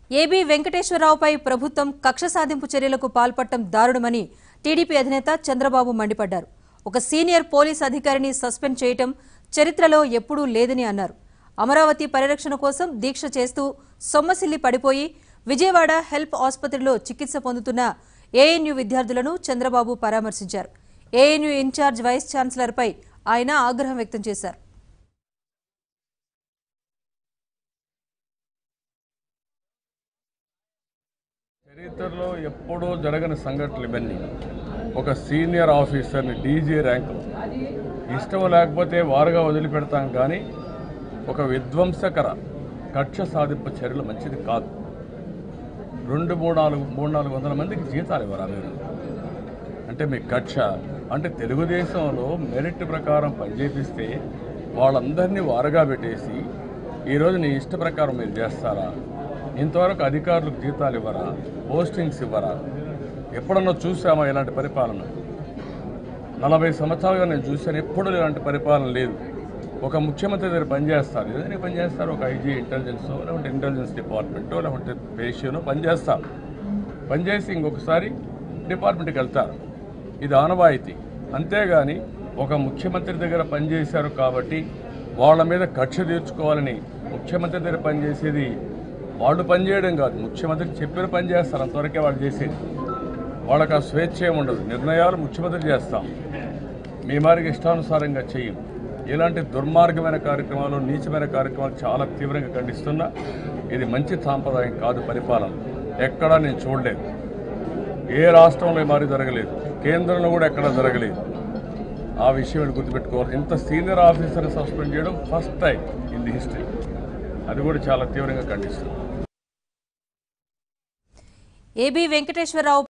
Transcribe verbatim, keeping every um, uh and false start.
AB Venkateswara రావుపై ప్రభుత్వం కక్ష సాధింపు చర్యలకు పాల్పడటం దారుణమని టీడీపీ అధినేత చంద్రబాబు మండిపడ్డారు. ఒక సీనియర్ పోలీస్ అధికారిని సస్పెండ్ చేయటం చరిత్రలో ఎప్పుడూ లేదని అన్నారు. అమరావతి పరిరక్షణ కోసం దీక్ష చేస్తూ సొమ్మసిల్లి పడిపోయి విజయవాడ హెల్ప్ ఆసుపత్రిలో చికిత్స పొందుతున్న ఏఎన్యూ విద్యార్థులను చంద్రబాబు పరామర్శించారు. ఏఎన్యూ ఇన్ఛార్జ్ వైస్ ఛాన్సలర్పై ఆయన ఆగ్రహం వ్యక్తం చేశారు. చరిత్రలో ఎప్పుడూ జరగని సంఘటనలు ఇవన్నీ. ఒక సీనియర్ ఆఫీసర్ని డీజీ ర్యాంకులో ఇష్టం లేకపోతే వారుగా వదిలిపెడతాం, కానీ ఒక విధ్వంసకర కక్ష సాధింపు చర్యలు మంచిది కాదు. రెండు మూడు నాలుగు మూడు నాలుగు వందల మందికి జీతాలు ఇవ్వరా మీరు? అంటే మీ కక్ష అంటే తెలుగుదేశంలో మెరిట్ ప్రకారం పనిచేపిస్తే వాళ్ళందరినీ వారుగా పెట్టేసి ఈరోజు నీ ఇష్ట ప్రకారం మీరు చేస్తారా? ఇంతవరకు అధికారులకు జీతాలు ఇవ్వరా? పోస్టింగ్స్ ఇవ్వరా? ఎప్పుడన్నా చూసామా ఇలాంటి పరిపాలన? నలభై సంవత్సరాలుగా నేను చూశాను, ఎప్పుడూ ఇలాంటి పరిపాలన లేదు. ఒక ముఖ్యమంత్రి దగ్గర పనిచేస్తారు, ఏదైనా పనిచేస్తారు, ఒక ఐజీ ఇంటెలిజెన్స్ లేకుంటే ఇంటెలిజెన్స్ డిపార్ట్మెంటో లేకుంటే పేషియోనో పనిచేస్తారు. పనిచేసి ఇంకొకసారి డిపార్ట్మెంట్కి వెళ్తారు. ఇది ఆనవాయితీ. అంతేగాని ఒక ముఖ్యమంత్రి దగ్గర పనిచేశారు కాబట్టి వాళ్ళ మీద కక్ష తీర్చుకోవాలని ముఖ్యమంత్రి దగ్గర పనిచేసేది వాళ్ళు పనిచేయడం కాదు, ముఖ్యమంత్రి చెప్పిన పని చేస్తారు, అంతవరకే వాళ్ళు చేసేది. వాళ్ళకి ఆ స్వేచ్ఛ ఏమి ఉండదు. నిర్ణయాలు ముఖ్యమంత్రి చేస్తాం, మీ మారికి ఇష్టానుసారంగా చెయ్యం. ఇలాంటి దుర్మార్గమైన కార్యక్రమాలు, నీచమైన కార్యక్రమాలు చాలా తీవ్రంగా ఖండిస్తున్నా. ఇది మంచి సాంప్రదాయం కాదు పరిపాలన. ఎక్కడా నేను చూడలేదు, ఏ రాష్ట్రంలో మారి జరగలేదు, కేంద్రంలో కూడా ఎక్కడా జరగలేదు. ఆ విషయం గుర్తుపెట్టుకోవాలి. ఇంత సీనియర్ ఆఫీసర్ని సస్పెండ్ చేయడం first time in the history. అది కూడా చాలా తీవ్రంగా ఖండిస్తుంది. ఏబీ వెంకటేశ్వర రావు